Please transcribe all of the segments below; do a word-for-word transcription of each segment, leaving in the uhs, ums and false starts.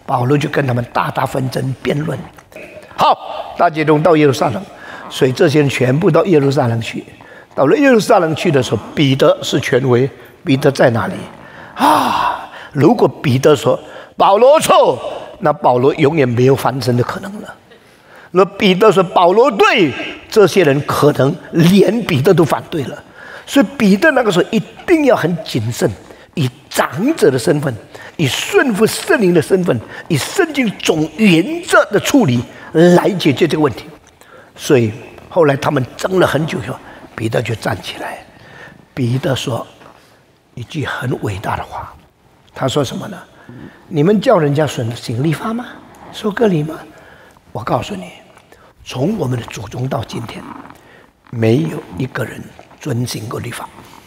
保罗就跟他们大大纷争辩论。好，大家都到耶路撒冷，所以这些人全部到耶路撒冷去。到了耶路撒冷去的时候，彼得是权威，彼得在哪里啊？如果彼得说保罗错，那保罗永远没有翻身的可能了。如果彼得说保罗对，这些人可能连彼得都反对了。所以彼得那个时候一定要很谨慎，以长者的身份，以顺服圣灵的身份，以圣经总原则的处理来解决这个问题。所以后来他们争了很久以后，彼得就站起来。彼得说一句很伟大的话，他说什么呢？你们叫人家行律法吗？受割礼吗？我告诉你，从我们的祖宗到今天，没有一个人遵行过律法。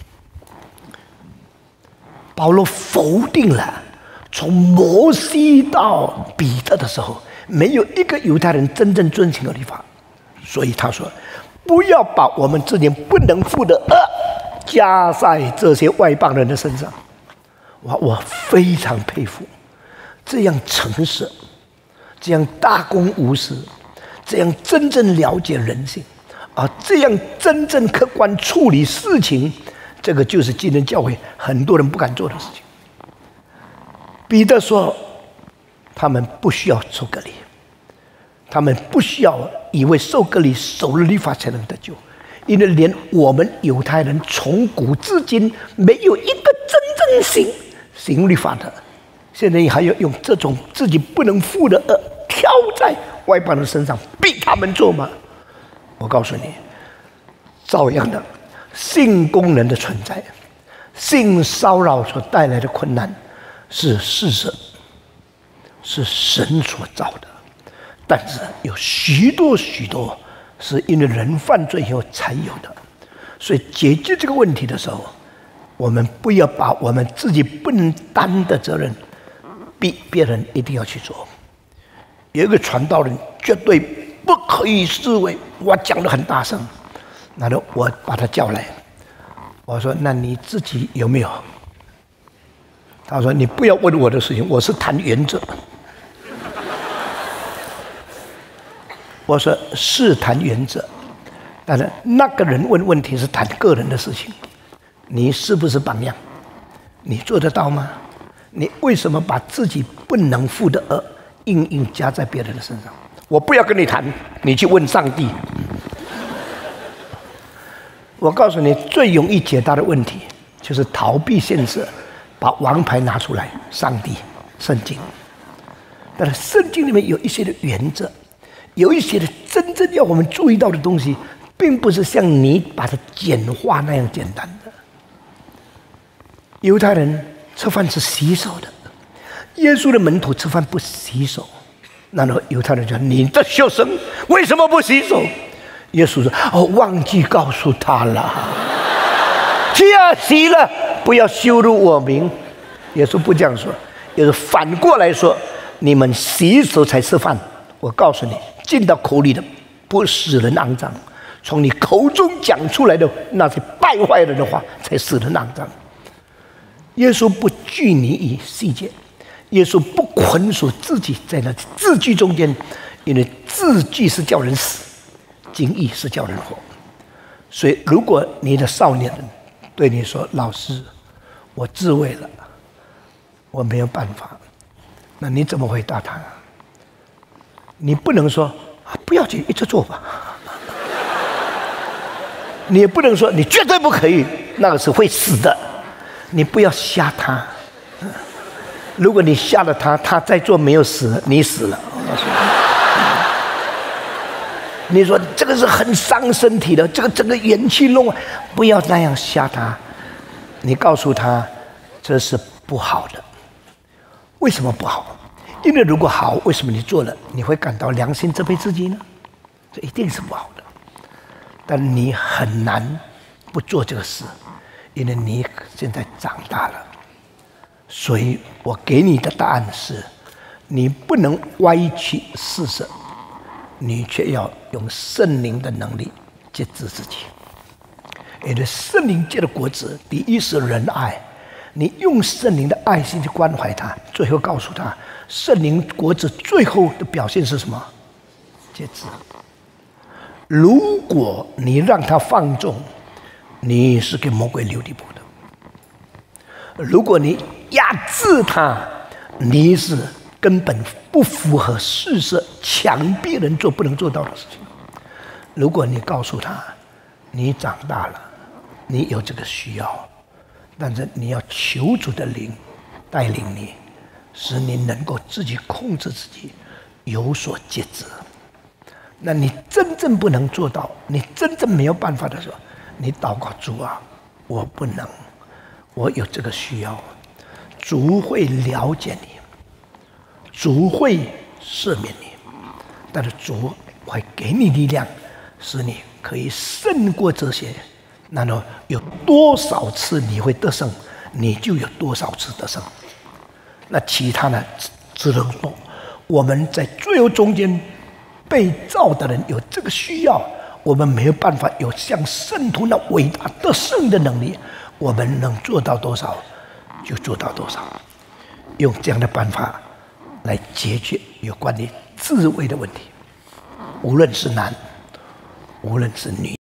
保罗否定了从摩西到彼得的时候，没有一个犹太人真正遵行过律法。所以他说，不要把我们之前不能负的恶加在这些外邦人的身上。哇，我非常佩服这样诚实，这样大公无私，这样真正了解人性啊，这样真正客观处理事情，这个就是今天教会很多人不敢做的事情。彼得说，他们不需要受割礼，他们不需要以为受割礼守了律法才能得救，因为连我们犹太人从古至今没有一个真正行行律法的，现在还要用这种自己不能负的恶挑在外邦人身上，逼他们做吗？我告诉你，照样的性功能的存在，性骚扰所带来的困难是事实，是神所造的，但是有许多许多是因为人犯罪以后才有的。所以解决这个问题的时候，我们不要把我们自己不能担的责任逼别人一定要去做。有一个传道人绝对不可以视为我讲得很大声，然后我把他叫来，我说那你自己有没有？他说你不要问我的事情，我是谈原则。我说是谈原则，但是那个人问问题是谈个人的事情，你是不是榜样？你做得到吗？你为什么把自己不能负的恶硬硬加在别人的身上？我不要跟你谈，你去问上帝。我告诉你，最容易解答的问题就是逃避现实，把王牌拿出来，上帝、圣经。但是圣经里面有一些的原则，有一些的真正要我们注意到的东西，并不是像你把它简化那样简单的。犹太人吃饭是洗手的，耶稣的门徒吃饭不洗手。然后犹太人讲：“你的学生为什么不洗手？”耶稣说：“哦，忘记告诉他了。去啊，洗了，不要羞辱我名。”耶稣不这样说，也是反过来说：“你们洗手才吃饭。我告诉你，进到口里的不使人肮脏，从你口中讲出来的那些败坏人的话，才使人肮脏。”耶稣不拘泥于细节，耶稣不捆锁自己在那字句中间，因为字句是叫人死，经义是叫人活。所以，如果你的少年人对你说：“老师，我自卫了，我没有办法。”那你怎么回答他？你不能说：“啊，不要紧，一直做吧。”你也不能说：“你绝对不可以，那个是会死的。”你不要吓他。如果你吓了他，他在做没有死，你死了。你说这个是很伤身体的，这个整个元气弄，不要那样吓他。你告诉他这是不好的。为什么不好？因为如果好，为什么你做了你会感到良心责备自己呢？这一定是不好的。但你很难不做这个事，因为你现在长大了。所以我给你的答案是，你不能歪曲事实，你却要用圣灵的能力节制自己。因为圣灵结的果子，第一是仁爱， 你用圣灵的爱心去关怀他，最后告诉他，圣灵果子最后的表现是什么？节制。如果你让他放纵，你是给魔鬼留地步的；如果你压制他，你是根本不符合事实，强逼人做不能做到的事情。如果你告诉他，你长大了，你有这个需要，但是你要求主的灵带领你，使你能够自己控制自己，有所节制。那你真正不能做到，你真正没有办法的时候，你祷告主啊，我不能，我有这个需要，主会了解你，主会赦免你，但是主会给你力量，使你可以胜过这些。那么有多少次你会得胜，你就有多少次得胜。那其他的只能说，我们在最后中间被造的人有这个需要，我们没有办法有像圣徒那伟大得胜的能力，我们能做到多少就做到多少，用这样的办法来解决有关于自卫的问题，无论是男，无论是女。